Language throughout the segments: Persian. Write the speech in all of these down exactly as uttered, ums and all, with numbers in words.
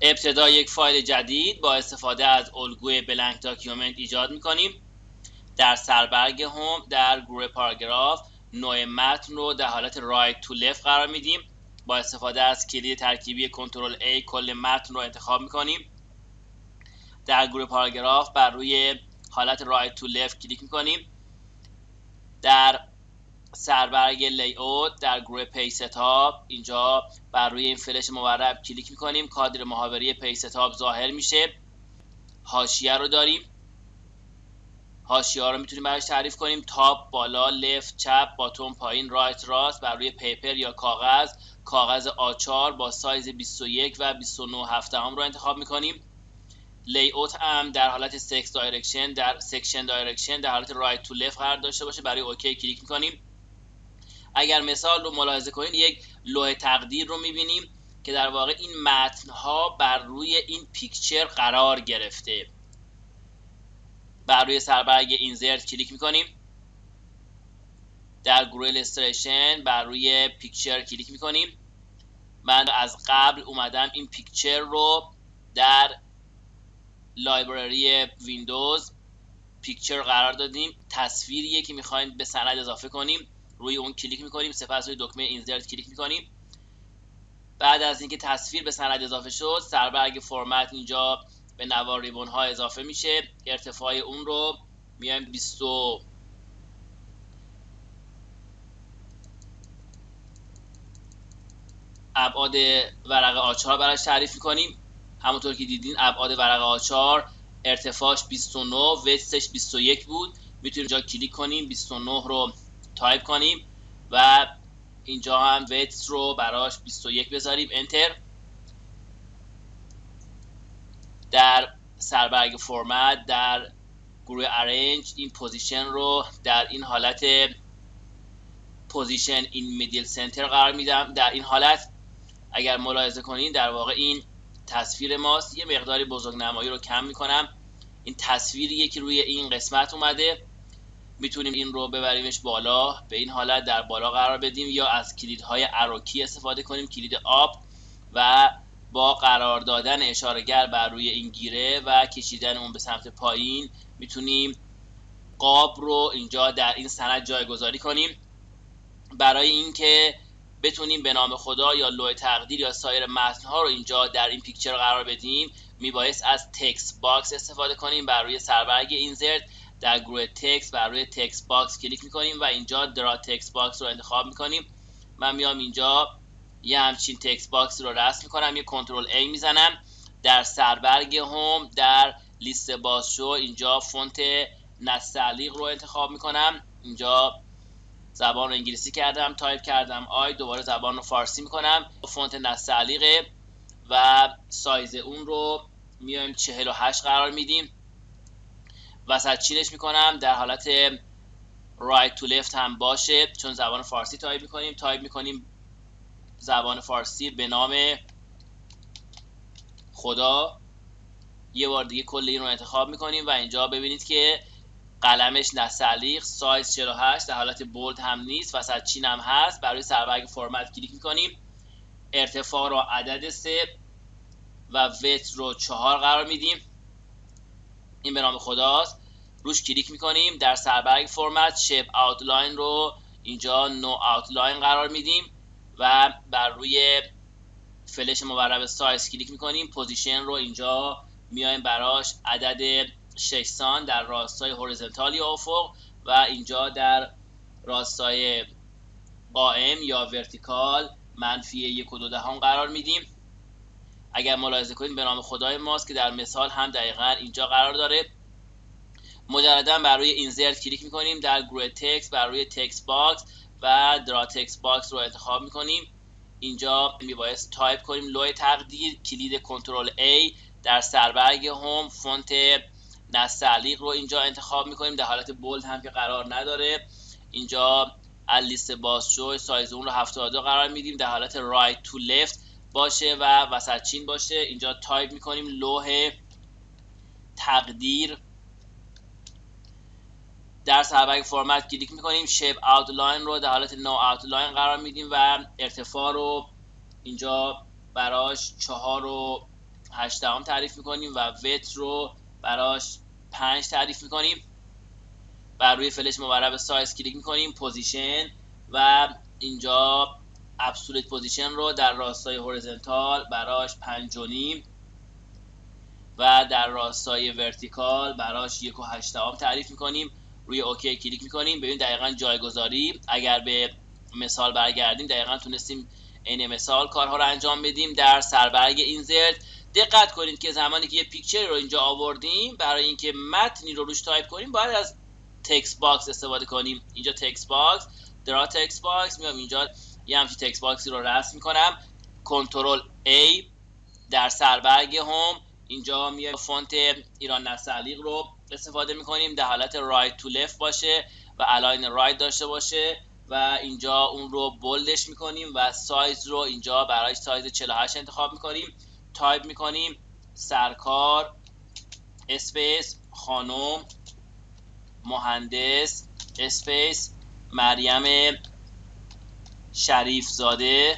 ابتدا یک فایل جدید با استفاده از الگوی بلانک داکیومنت ایجاد میکنیم. در سربرگ هوم در گروه پاراگراف نوع متن رو در حالت رایت تو لفت قرار میدیم. با استفاده از کلید ترکیبی کنترل A کل متن رو انتخاب میکنیم. در گروه پاراگراف بر روی حالت رایت تو لفت کلیک میکنیم. در سربرگ لی اوت در گروه پیج ستاپ اینجا بر روی این فلش مورب کلیک میکنیم. کادر محاوره پیج ستاپ ظاهر میشه. حاشیه رو داریم. حاشیه ها رو میتونیم براش تعریف کنیم. تاپ، بالا، لفت، چپ، باتوم، پایین، رایت، راست. بر روی پیپر یا کاغذ، کاغذ آ چهار با سایز بیست و یک و بیست و نه هفتم رو انتخاب میکنیم. لی اوت هم در حالت سکس دایرکشن در سکشن دایرکشن در حالت رایت تو لفت قرار داشته باشه. برای اوکی کلیک میکنیم. اگر مثال رو ملاحظه کنید یک لوح تقدیر رو میبینیم که در واقع این متن ها بر روی این پیکچر قرار گرفته. بر روی سربرگ اینزرت کلیک میکنیم. در گروه ایلاستریشن بر روی پیکچر کلیک میکنیم. من از قبل اومدم این پیکچر رو در لایبرری ویندوز پیکچر قرار دادیم. تصویریه که میخوایم به سند اضافه کنیم. روی اون کلیک میکنیم. سپس روی دکمه اینزرت کلیک میکنیم. بعد از اینکه تصویر به سند اضافه شد، سربرگ فرمت اینجا به نوار ریبون ها اضافه میشه. ارتفاع اون رو میایم بیست ابعاد ورق آ چهار براش تعریف میکنیم. همونطور که دیدین ابعاد ورق آ چهار ارتفاعش بیست و نه، ویدثش بیست و یک بود. میتونیم اینجا کلیک کنیم، بیست و نه رو تایپ کنیم و اینجا هم ویدث رو براش بیست و یک بذاریم. انتر. در سربرگ فرمت در گروه ارنج این پوزیشن رو در این حالت پوزیشن این میدل سنتر قرار میدم. در این حالت اگر ملاحظه کنین در واقع این تصویر ماست. یه مقداری بزرگنمایی رو کم میکنم. این تصویریه که روی این قسمت اومده. میتونیم این رو ببریمش بالا، به این حالت در بالا قرار بدیم یا از کلیدهای اروکی استفاده کنیم، کلید آپ، و با قرار دادن اشاره‌گر بر روی این گیره و کشیدن اون به سمت پایین میتونیم قاب رو اینجا در این سند جایگذاری کنیم. برای اینکه بتونیم به نام خدا یا لوح تقدیر یا سایر متن‌ها رو اینجا در این پیکچر قرار بدیم، میبایست از تکست باکس استفاده کنیم. بر روی سربرگ اینزرت در گروه تکست بر روی تکست باکس کلیک میکنیم و اینجا درا تکست باکس رو انتخاب میکنیم. من میام اینجا یه همچین تکست باکس رو رسم میکنم. یه کنترل A میزنم. در سربرگ هوم در لیست بازشو اینجا فونت نستعلیق رو انتخاب میکنم. اینجا زبان رو انگلیسی کردم، تایپ کردم آی، دوباره زبان رو فارسی میکنم. فونت نستعلیقه و سایز اون رو میایم چهل و هشت قرار میدیم. وسط چینش میکنم در حالت رایت تو لفت هم باشه چون زبان فارسی تایپ میکنیم. تایپ میکنیم زبان فارسی به نام خدا. یه بار دیگه کل این رو انتخاب میکنیم و اینجا ببینید که قلمش نستعلیق، سایز چهل و هشت، در حالت بولد هم نیست، وسط چین هم هست. برای سربرگ فرمت کلیک میکنیم. ارتفاع رو عدد سه و ویدث رو چهار قرار میدیم. این به نام خداست. روش کلیک میکنیم. در سربرگ فرمت شیپ آوتلاین رو اینجا نو آوتلاین قرار میدیم و بر روی فلش مورب سایز کلیک میکنیم. پوزیشن رو اینجا میایم براش عدد ششصد در راستای هوریزونتال یا افق و اینجا در راستای قائم یا ورتیکال منفی یک و دو دهم قرار میدیم. اگر ملاحظه کنید به نام خدای ماست که در مثال هم دقیقا اینجا قرار داره. مجددا بر روی اینزرت کلیک میکنیم. در گروه تکست بر روی تکست باکس و درا تکست باکس رو انتخاب میکنیم. اینجا میبایست تایپ کنیم لوح تقدیر، کلید کنترل A. در سربرگ هوم فونت نستعلیق رو اینجا انتخاب میکنیم در حالت بولد هم که قرار نداره. اینجا از لیست بازشو سایز اون رو هفتاد و دو قرار میدیم در حالت رایت تو لفت باشه و وسط چین باشه. اینجا تایپ میکنیم لوح تقدیر. در سربرگ فرمت کلیک میکنیم. شیپ آوتلاین رو در حالت نو آوتلاین قرار میدیم و ارتفاع رو اینجا براش چهار و هشت دهم تعریف میکنیم و وت رو براش پنج تعریف میکنیم. بر روی فلش مورب سایز کلیک میکنیم، پوزیشن و اینجا ابسولوت پوزیشن رو در راستای هورزنتال براش پنج و نیم و در راستای ورتیکال براش یک و هشت دهم تعریف میکنیم. روی اوکی کلیک میکنیم. ببین دقیقا جایگذاری اگر به مثال برگردیم دقیقا تونستیم عین مثال کارها رو انجام بدیم. در سربرگ اینزرت دقت کنید که زمانی که یه پیکچر رو اینجا آوردیم برای اینکه متنی رو روش تایپ کنیم باید از تکست باکس استفاده کنیم. اینجا تکست باکس، درا تکست باکس، میام اینجا یه همچین تکست باکسی رو رسم میکنم. کنترل A در سربرگ هوم اینجا میایم فونت ایران نستعلیق رو استفاده میکنیم در حالت رایت تو لفت باشه و الاین رایت داشته باشه و اینجا اون رو بولدش میکنیم و سایز رو اینجا برای سایز چهل و هشت انتخاب میکنیم. تایپ میکنیم سرکار اسپیس خانم مهندس اسپیس مریم شریف زاده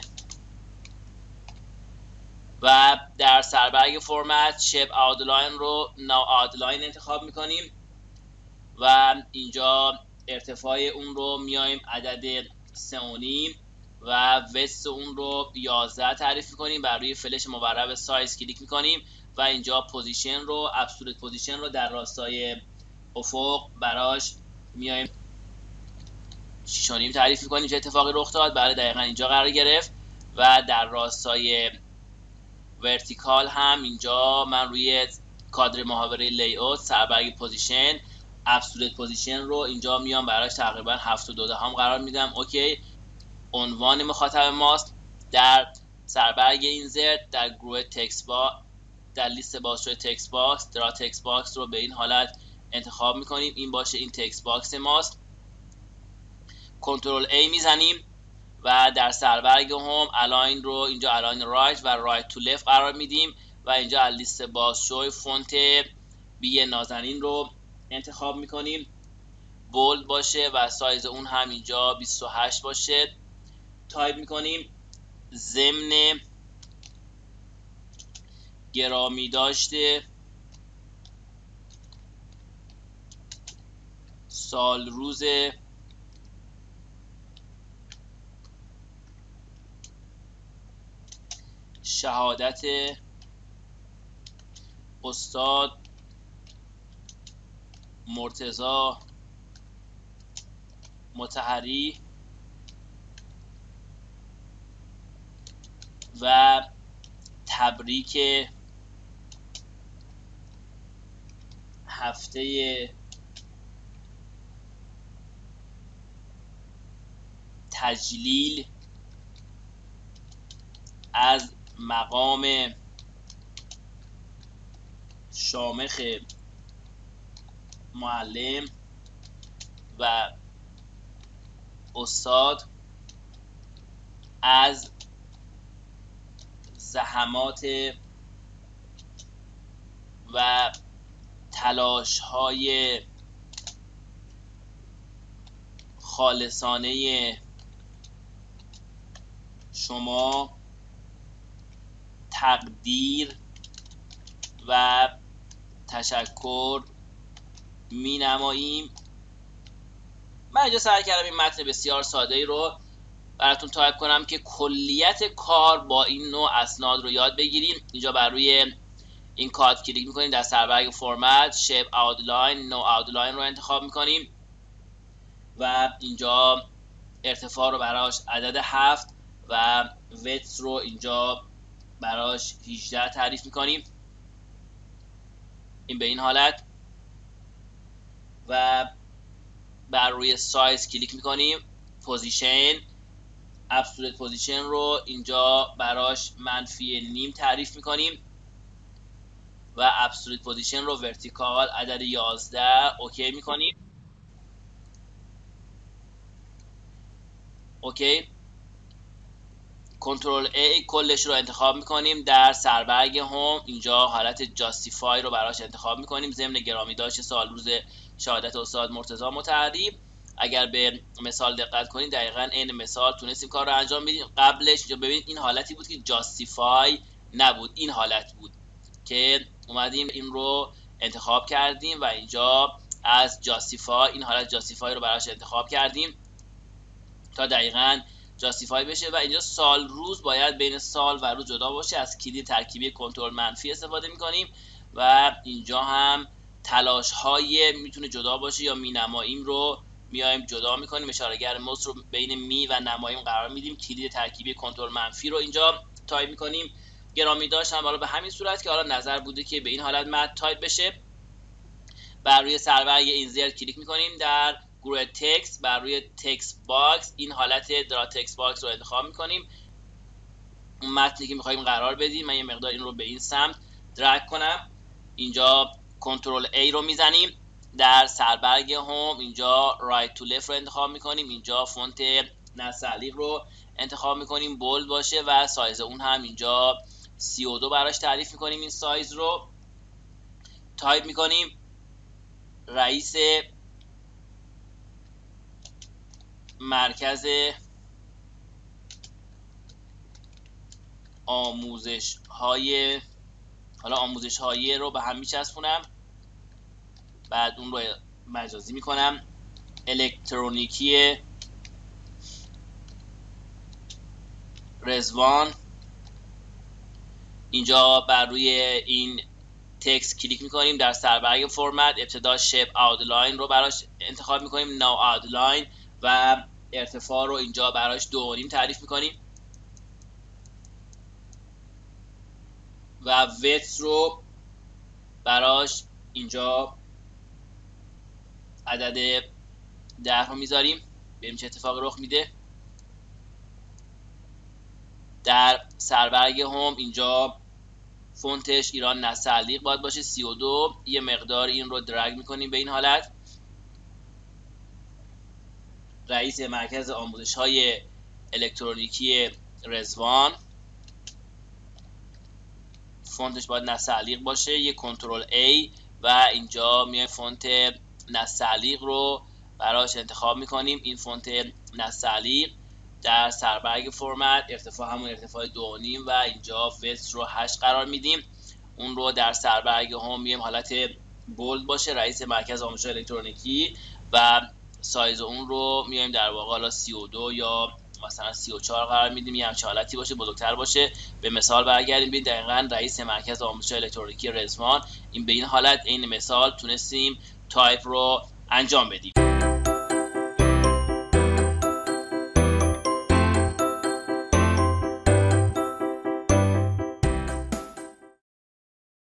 و در سربرگ فرمت شیپ آوتلاین رو نا آوتلاین انتخاب میکنیم و اینجا ارتفاع اون رو میایم عدد سه و نیم و وست اون رو یازده تعریف میکنیم. بر روی فلش مورب سایز کلیک میکنیم و اینجا پوزیشن رو ابسولوت پوزیشن رو در راستای افق براش میایم شش و نیم تعریف میکنیم. چه اتفاقی رخ داد؟ برای دقیقا اینجا قرار گرفت و در راستای ورتیکال هم اینجا من روی کادر محاوره لی اوت سربرگ پوزیشن ابسولوت پوزیشن رو اینجا میام براش تقریبا هفت و دو دهم قرار میدم. اوکی. عنوان مخاطب ماست. در سربرگ اینزرت در گروه تکست باکس در لیست بازشده تکست باکس درا تکست باکس رو به این حالت انتخاب میکنیم. این باشه این تکست باکس ماست. کنترل A میزنیم و در سربرگ هوم الاین رو اینجا الاین رایت و رایت تو لفت قرار میدیم و اینجا از لیست بازشوی فونت بی نازنین رو انتخاب میکنیم. بولد باشه و سایز اون هم اینجا بیست و هشت باشه. تایپ میکنیم ضمن گرامی داشته سال روز شهادت استاد مرتضی مطهری و تبریک هفته تجلیل از مقام شامخ معلم و استاد از زحمات و تلاش های خالصانه شما تقدیر و تشکر می نماییم. من اینجا سعی کردم این متن بسیار ساده ای رو براتون تایپ کنم که کلیت کار با این نوع اسناد رو یاد بگیریم. اینجا بر روی این کارت کلیک میکنیم، در سربرگ فرمت شیپ آوتلاین نو آوتلاین رو انتخاب میکنیم و اینجا ارتفاع رو براش عدد هفت و ویدث رو اینجا براش هجده تعریف میکنیم. این به این حالت و بر روی سایز کلیک میکنیم. پوزیشن ابسولوت پوزیشن رو اینجا براش منفی نیم تعریف میکنیم و ابسولوت پوزیشن رو ورتیکال عدد یازده اوکی میکنیم. اوکی. کنترل A کلش رو انتخاب میکنیم. در سربرگ هوم اینجا حالت جاستیفای رو براش انتخاب میکنیم. ضمن گرامی داشت سال روز شهادت استاد مرتضی مطهری. اگر به مثال دقت کنید دقیقاً این مثال تونستیم کار رو انجام بدیم. قبلش اینجا ببینید این حالتی بود که جاستیفای نبود، این حالت بود که اومدیم این رو انتخاب کردیم و اینجا از جاستیفای این حالت جاستیفای رو براش انتخاب کردیم تا دقیقاً جاستیفای بشه و اینجا سال روز باید بین سال و روز جدا باشه. از کلید ترکیبی کنترل منفی استفاده میکنیم و اینجا هم تلاش های میتونه جدا باشه یا می نماییم رو میایم جدا میکنیم، اشارهگر موس رو بین می و نماییم قرار میدیم، کلید ترکیبی کنترل منفی رو اینجا تایپ میکنیم. گرامی داشتم حالا به همین صورت که حالا نظر بوده که به این حالت متن تایپ بشه. بر روی سربرگ اینزرت کلیک میکنیم، در گروه تکست بر روی تکست باکس این حالت درا تکست باکس رو انتخاب میکنیم، اون متنی که میخوایم قرار بدیم. من یه مقدار این رو به این سمت درگ کنم، اینجا کنترل A رو میزنیم، در سربرگ هوم اینجا رایت تو لفت رو انتخاب میکنیم، اینجا فونت نستعلیق رو انتخاب میکنیم بولد باشه و سایز اون هم اینجا سی و دو براش تعریف میکنیم. این سایز رو تایپ میکنیم، رئیس مرکز آموزش های حالا آموزش های رو به هم میچسبونم، بعد اون رو مجازی میکنم، الکترونیکی رضوان. اینجا بر روی این تکست کلیک میکنیم، در سربرگ فرمت ابتدا شیپ آوتلاین رو براش انتخاب میکنیم، نو آوتلاین و ارتفاع رو اینجا براش دو و نیم تعریف میکنیم و ویدث رو براش اینجا عدد ده رو میذاریم، ببینیم چه اتفاقی رخ میده. در سربرگ هوم اینجا فونتش ایران نستعلیق باید باشه سی و دو، یه مقدار این رو درگ میکنیم به این حالت. رئیس مرکز آموزش های الکترونیکی رضوان، فونتش باید نستعلیق باشه، یه کنترل A و اینجا میایم فونت نستعلیق رو براش انتخاب میکنیم، این فونت نستعلیق. در سربرگ فرمت ارتفاع همون ارتفاع دو و نیم و اینجا ویدث رو هشت قرار میدیم، اون رو در سربرگ هم میایم حالت بولد باشه، رئیس مرکز آموزش الکترونیکی و سایز اون رو میایم در واقع حالا سی و دو یا مثلا سی و چهار قرار میدیم، یه همچین حالتی باشه، بزرگتر باشه. به مثال برگردیم، ببینید دقیقاً رئیس مرکز آموزش الکترونیکی رضوان این به این حالت عین مثال تونستیم تایپ رو انجام بدیم.